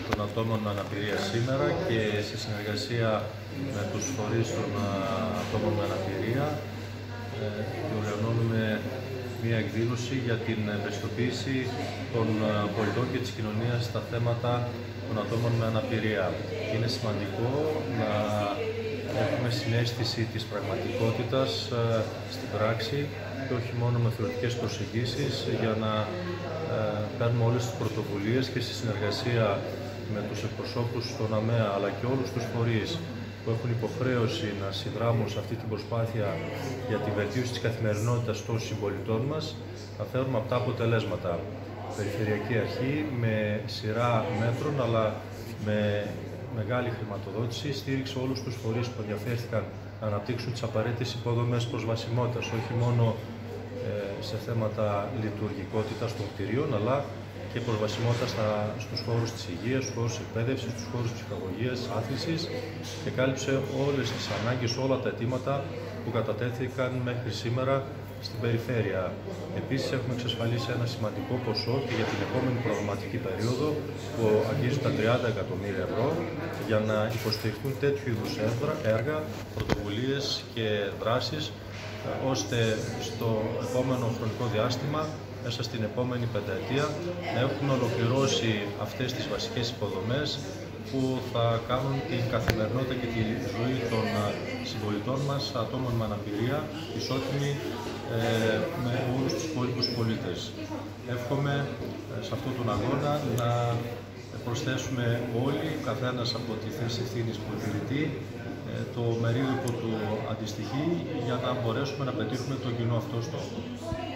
των ατόμων με αναπηρία σήμερα και σε συνεργασία με τους φορείς των ατόμων με αναπηρία διοργανώνουμε μια εκδήλωση για την ευαισθητοποίηση των πολιτών και της κοινωνίας στα θέματα των ατόμων με αναπηρία. Είναι σημαντικό να έχουμε συναίσθηση της πραγματικότητας στην πράξη και όχι μόνο με θεωρητικές προσεγγίσεις, για να παίρνουμε όλες τις πρωτοβουλίες και στη συνεργασία με τους εκπροσώπους των ΑΜΕΑ αλλά και όλους τους φορείς που έχουν υποχρέωση να συνδράμουν σε αυτή την προσπάθεια για τη βελτίωση της καθημερινότητας των συμπολιτών μας, θα φέρουμε αυτά αποτελέσματα. Περιφερειακή Αρχή με σειρά μέτρων αλλά με μεγάλη χρηματοδότηση στήριξε όλους τους φορείς που ενδιαφέρθηκαν να αναπτύξουν τις απαραίτητες υποδομές προσβασιμότητας, όχι μόνο σε θέματα λειτουργικότητας των κτηρίων, αλλά και προσβασιμότητα στους χώρους της υγείας, στους χώρους της εκπαίδευσης, στους χώρους ψυχαγωγίας, της άθλησης και κάλυψε όλες τις ανάγκες, όλα τα αιτήματα που κατατέθηκαν μέχρι σήμερα στην περιφέρεια. Επίσης, έχουμε εξασφαλίσει ένα σημαντικό ποσό και για την επόμενη προγραμματική περίοδο που αγγίζει τα 30 εκατομμύρια ευρώ για να υποστηριχθούν τέτοιου είδους έργα, πρωτοβουλίες και δράσεις, ώστε στο επόμενο χρονικό διάστημα, μέσα στην επόμενη πενταετία, να έχουμε ολοκληρώσει αυτές τις βασικές υποδομές που θα κάνουν την καθημερινότητα και τη ζωή των συμπολιτών μας, ατόμων με αναπηρία, ισότιμη με όλους τους υπόλοιπους πολίτες. Εύχομαι σε αυτόν τον αγώνα να προσθέσουμε όλοι, καθένας από τη θέση ευθύνης που υπηρετεί, το μερίδιο που του αντιστοιχεί, για να μπορέσουμε να πετύχουμε τον κοινό αυτό στόχο.